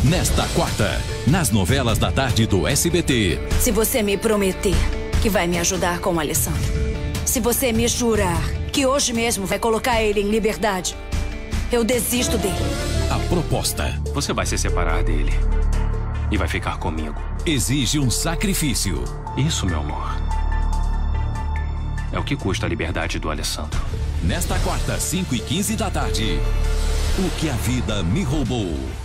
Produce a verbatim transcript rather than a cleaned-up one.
Nesta quarta, nas novelas da tarde do S B T. Se você me prometer que vai me ajudar com o Alessandro, se você me jurar que hoje mesmo vai colocar ele em liberdade, eu desisto dele. A proposta. Você vai se separar dele e vai ficar comigo. Exige um sacrifício. Isso, meu amor, é o que custa a liberdade do Alessandro. Nesta quarta, cinco e quinze da tarde. O que a vida me roubou.